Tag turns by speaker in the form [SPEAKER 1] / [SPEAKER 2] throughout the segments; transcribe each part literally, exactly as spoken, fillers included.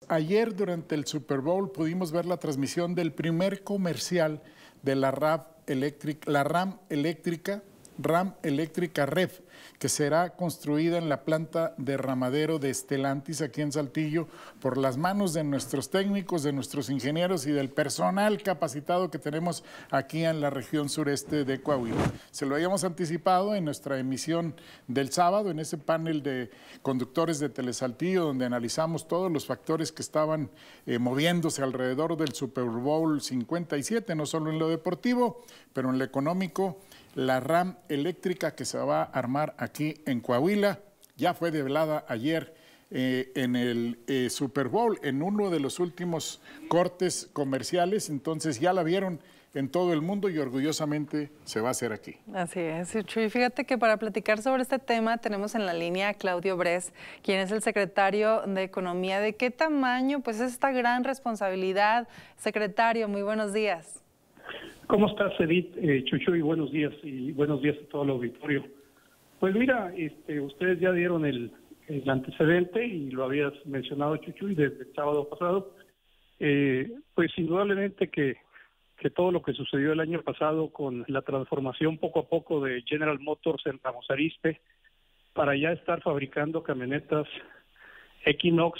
[SPEAKER 1] ayer durante el Super Bowl pudimos ver la transmisión del primer comercial de la RAM eléctrica, la RAM eléctrica, RAM eléctrica R E F, que será construida en la planta derramadero de Stellantis aquí en Saltillo por las manos de nuestros técnicos, de nuestros ingenieros y del personal capacitado que tenemos aquí en la región sureste de Coahuila. Se lo habíamos anticipado en nuestra emisión del sábado, en ese panel de conductores de Telesaltillo, donde analizamos todos los factores que estaban eh, moviéndose alrededor del Super Bowl cincuenta y siete, no solo en lo deportivo, pero en lo económico. La RAM eléctrica que se va a armar aquí en Coahuila ya fue develada ayer eh, en el eh, Super Bowl, en uno de los últimos cortes comerciales. Entonces ya la vieron en todo el mundo y orgullosamente se va a hacer aquí.
[SPEAKER 2] Así es, Chuy. Fíjate que para platicar sobre este tema tenemos en la línea a Claudio Bres, quien es el secretario de Economía. ¿De qué tamaño pues es esta gran responsabilidad? Secretario, muy buenos días.
[SPEAKER 3] ¿Cómo estás, Edith? Eh, Chuchuy, buenos días y buenos días a todo el auditorio. Pues mira, este, ustedes ya dieron el, el antecedente y lo habías mencionado, Chuchuy, desde el sábado pasado. Eh, pues indudablemente que, que todo lo que sucedió el año pasado con la transformación poco a poco de General Motors en Ramos Arizpe para ya estar fabricando camionetas Equinox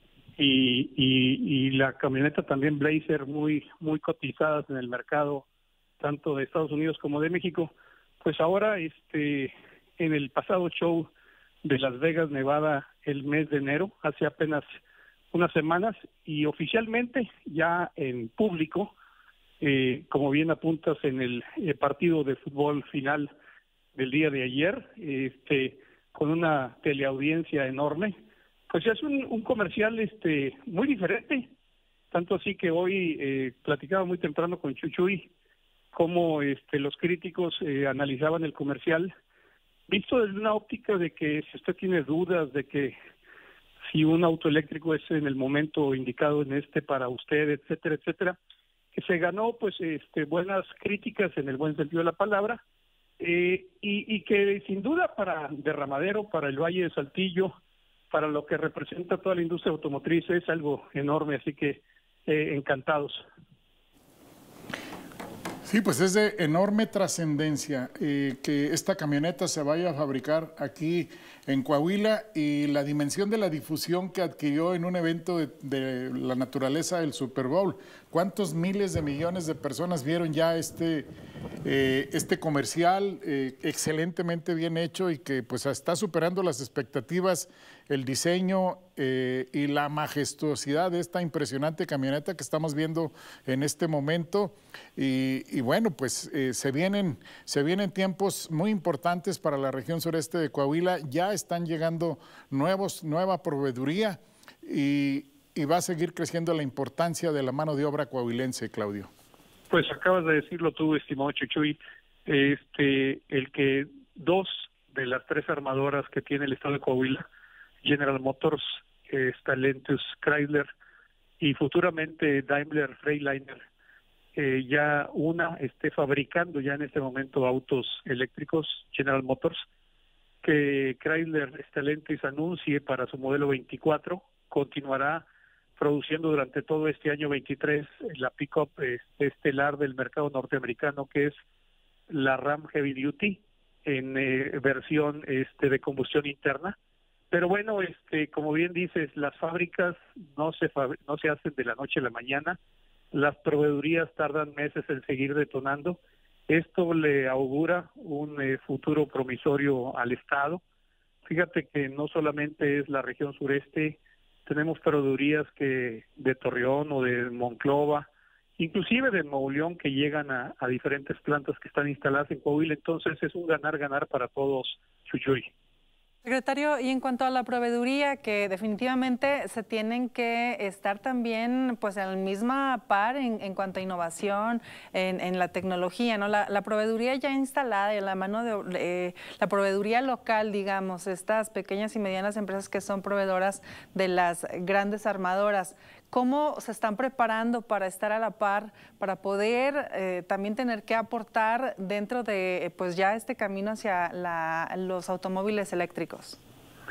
[SPEAKER 3] y, y, y la camioneta también Blazer muy, muy cotizadas en el mercado tanto de Estados Unidos como de México, pues ahora este en el pasado show de Las Vegas, Nevada, el mes de enero, hace apenas unas semanas, y oficialmente ya en público, eh, como bien apuntas en el eh, partido de fútbol final del día de ayer, este con una teleaudiencia enorme, pues ya es un, un comercial este muy diferente, tanto así que hoy eh, platicaba muy temprano con Chuchuy cómo este, los críticos eh, analizaban el comercial, visto desde una óptica de que si usted tiene dudas de que si un auto eléctrico es en el momento indicado en este para usted, etcétera, etcétera, que se ganó pues este, buenas críticas en el buen sentido de la palabra, eh, y, y que sin duda para Derramadero, para el Valle de Saltillo, para lo que representa toda la industria automotriz es algo enorme, así que eh, encantados.
[SPEAKER 1] Sí, pues es de enorme trascendencia eh, que esta camioneta se vaya a fabricar aquí en Coahuila, y la dimensión de la difusión que adquirió en un evento de, de la naturaleza del Super Bowl. ¿Cuántos miles de millones de personas vieron ya este, eh, este comercial eh, excelentemente bien hecho y que pues está superando las expectativas, el diseño eh, y la majestuosidad de esta impresionante camioneta que estamos viendo en este momento? Y, y bueno, pues eh, se, vienen, se vienen tiempos muy importantes para la región sureste de Coahuila. Ya están llegando nuevos, nueva proveeduría y, y va a seguir creciendo la importancia de la mano de obra coahuilense, Claudio.
[SPEAKER 3] Pues acabas de decirlo tú, estimado Chuchuy, este, el que dos de las tres armadoras que tiene el estado de Coahuila, General Motors, eh, Stellantis, Chrysler y futuramente Daimler Freightliner, eh, ya una esté fabricando ya en este momento autos eléctricos, General Motors, que Chrysler Stellantis anuncie para su modelo veinticuatro, continuará produciendo durante todo este año veintitrés la pick-up este, estelar del mercado norteamericano, que es la Ram Heavy Duty en eh, versión este de combustión interna. Pero bueno, este como bien dices, las fábricas no se fabri- no se hacen de la noche a la mañana, las proveedurías tardan meses en seguir detonando. Esto le augura un eh, futuro promisorio al Estado. Fíjate que no solamente es la región sureste, tenemos proveedurías que de Torreón o de Monclova, inclusive de Nuevo León, que llegan a, a diferentes plantas que están instaladas en Coahuila. Entonces es un ganar-ganar para todos, Chuchuy.
[SPEAKER 2] Secretario, y en cuanto a la proveeduría, que definitivamente se tienen que estar también pues a la misma par en, en cuanto a innovación, en, en la tecnología, ¿no? La, la proveeduría ya instalada, la mano de eh, la proveeduría local, digamos, estas pequeñas y medianas empresas que son proveedoras de las grandes armadoras. ¿Cómo se están preparando para estar a la par, para poder eh, también tener que aportar dentro de pues ya este camino hacia la, los automóviles eléctricos?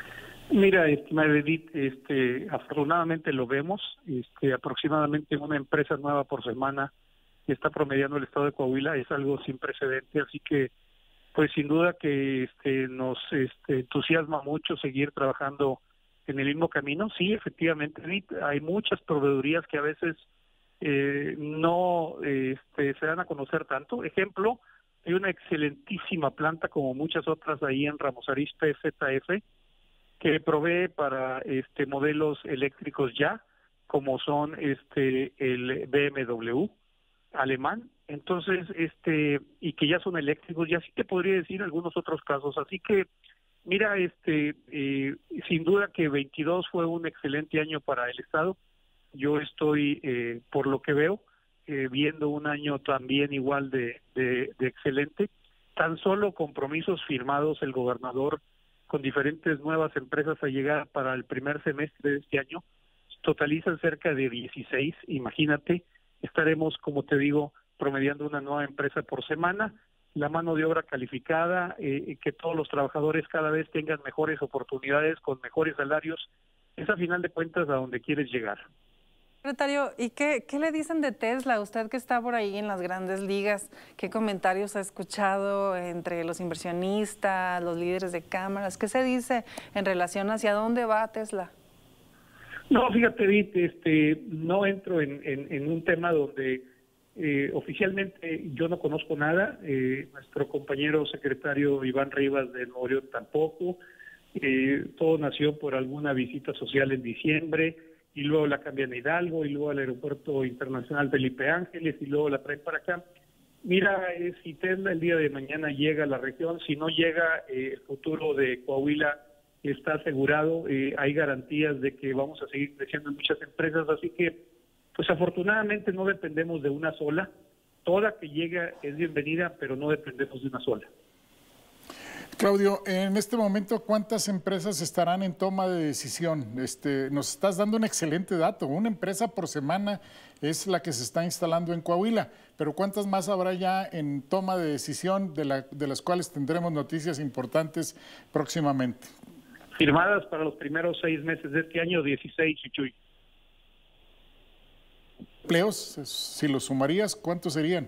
[SPEAKER 3] Mira, estimada Edith, este, afortunadamente lo vemos, este, aproximadamente una empresa nueva por semana que está promediando el estado de Coahuila, es algo sin precedente, así que pues sin duda que este, nos este, entusiasma mucho seguir trabajando en el mismo camino. Sí, efectivamente, Edith, hay muchas proveedurías que a veces eh, no este, se dan a conocer tanto. Ejemplo, hay una excelentísima planta como muchas otras ahí en Ramos Arizpe, Z F, que provee para este modelos eléctricos ya, como son este el B M W alemán, entonces este y que ya son eléctricos, y así te podría decir algunos otros casos. Así que mira, este eh, sin duda que veintidós fue un excelente año para el estado. Yo estoy eh, por lo que veo eh, viendo un año también igual de, de, de excelente. Tan solo compromisos firmados el gobernador con diferentes nuevas empresas a llegar para el primer semestre de este año totalizan cerca de dieciséis. Imagínate, estaremos, como te digo, promediando una nueva empresa por semana, la mano de obra calificada, eh, que todos los trabajadores cada vez tengan mejores oportunidades con mejores salarios. Es a final de cuentas a donde quieres llegar.
[SPEAKER 2] Secretario, ¿y qué, qué le dicen de Tesla? Usted que está por ahí en las grandes ligas, ¿qué comentarios ha escuchado entre los inversionistas, los líderes de cámaras? ¿Qué se dice en relación hacia dónde va Tesla?
[SPEAKER 3] No, fíjate, Edith, este, no entro en, en, en un tema donde eh, oficialmente yo no conozco nada, eh, nuestro compañero secretario Iván Rivas de Nuevo León tampoco, eh, todo nació por alguna visita social en diciembre, y luego la cambian a Hidalgo, y luego al Aeropuerto Internacional Felipe Ángeles, y luego la traen para acá. Mira, eh, si Tesla el día de mañana llega a la región, si no llega, eh, el futuro de Coahuila está asegurado, eh, hay garantías de que vamos a seguir creciendo en muchas empresas, así que, pues afortunadamente no dependemos de una sola, toda que llega es bienvenida, pero no dependemos de una sola.
[SPEAKER 1] Claudio, en este momento, ¿cuántas empresas estarán en toma de decisión? Este, nos estás dando un excelente dato. Una empresa por semana es la que se está instalando en Coahuila, pero ¿cuántas más habrá ya en toma de decisión de, la, de las cuales tendremos noticias importantes próximamente?
[SPEAKER 3] Firmadas para los primeros seis meses de este año, dieciséis, Chuchuy.
[SPEAKER 1] ¿Empleos? Si los sumarías, ¿cuántos serían?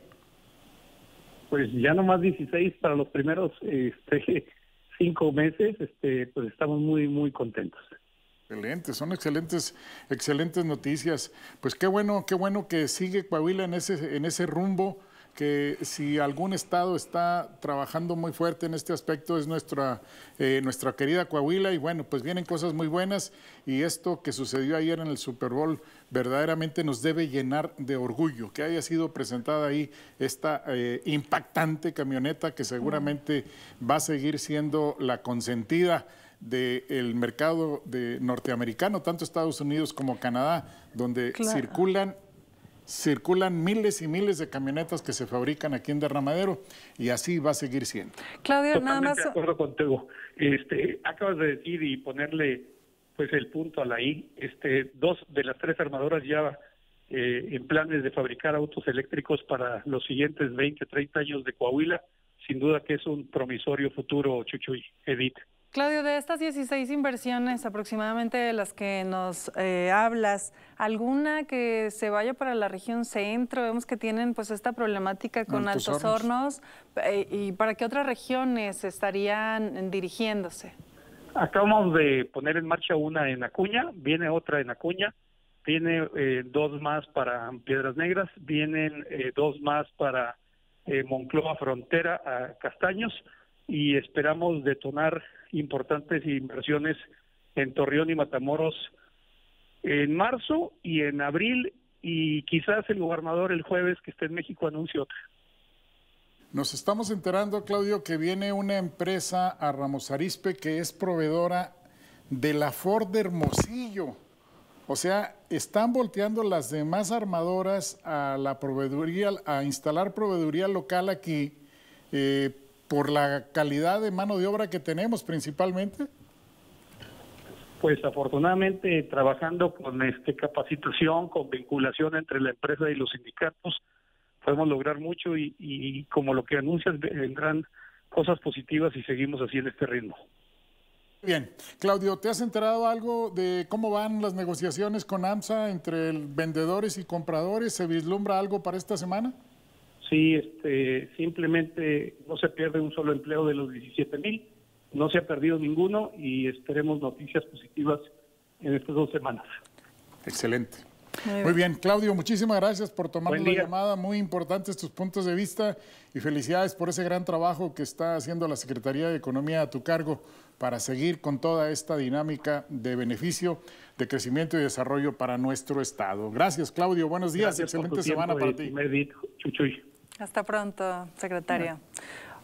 [SPEAKER 3] Pues ya nomás dieciséis para los primeros este, cinco meses, este, pues estamos muy, muy contentos.
[SPEAKER 1] Excelente, son excelentes, excelentes noticias. Pues qué bueno, qué bueno que sigue Coahuila en ese, en ese rumbo, que si algún estado está trabajando muy fuerte en este aspecto es nuestra, eh, nuestra querida Coahuila, y bueno, pues vienen cosas muy buenas, y esto que sucedió ayer en el Super Bowl verdaderamente nos debe llenar de orgullo, que haya sido presentada ahí esta eh, impactante camioneta que seguramente va a seguir siendo la consentida del mercado de norteamericano, tanto Estados Unidos como Canadá, donde claro. circulan circulan miles y miles de camionetas que se fabrican aquí en Derramadero, y así va a seguir siendo.
[SPEAKER 2] Claudio,
[SPEAKER 3] Totalmente
[SPEAKER 2] nada más...
[SPEAKER 3] de acuerdo contigo. Este, acabas de decir y ponerle pues el punto a la I. Este, dos de las tres armadoras ya eh, en planes de fabricar autos eléctricos para los siguientes veinte, treinta años de Coahuila. Sin duda que es un promisorio futuro, Chuchuy, Edith.
[SPEAKER 2] Claudio, de estas dieciséis inversiones aproximadamente de las que nos eh, hablas, ¿alguna que se vaya para la región centro? Vemos que tienen pues esta problemática con Altos, Altos Hornos. Hornos. Eh, ¿Y para qué otras regiones estarían dirigiéndose?
[SPEAKER 3] Acabamos de poner en marcha una en Acuña, viene otra en Acuña, viene eh, dos más para Piedras Negras, vienen eh, dos más para eh, Monclova Frontera a Castaños, y esperamos detonar importantes inversiones en Torreón y Matamoros en marzo y en abril, y quizás el gobernador el jueves que esté en México anuncie otra.
[SPEAKER 1] Nos estamos enterando, Claudio, que viene una empresa a Ramos Arizpe que es proveedora de la Ford de Hermosillo. O sea, están volteando las demás armadoras a la proveeduría, a instalar proveeduría local aquí, eh, por la calidad de mano de obra que tenemos principalmente.
[SPEAKER 3] Pues afortunadamente trabajando con este capacitación, con vinculación entre la empresa y los sindicatos, podemos lograr mucho, y, y como lo que anuncias vendrán cosas positivas y seguimos así en este ritmo.
[SPEAKER 1] Bien, Claudio, ¿te has enterado algo de cómo van las negociaciones con AMSA entre el vendedores y compradores? ¿Se vislumbra algo para esta semana?
[SPEAKER 3] Sí, este, simplemente no se pierde un solo empleo de los diecisiete mil, no se ha perdido ninguno y esperemos noticias positivas en estas dos semanas.
[SPEAKER 1] Excelente. Muy bien. Muy bien, Claudio, muchísimas gracias por tomarnos la llamada, muy importantes tus puntos de vista y felicidades por ese gran trabajo que está haciendo la Secretaría de Economía a tu cargo para seguir con toda esta dinámica de beneficio, de crecimiento y desarrollo para nuestro Estado. Gracias, Claudio, buenos días,
[SPEAKER 3] gracias,
[SPEAKER 1] excelente semana para ti.
[SPEAKER 3] Chuchuy.
[SPEAKER 2] Hasta pronto, secretario. Bueno.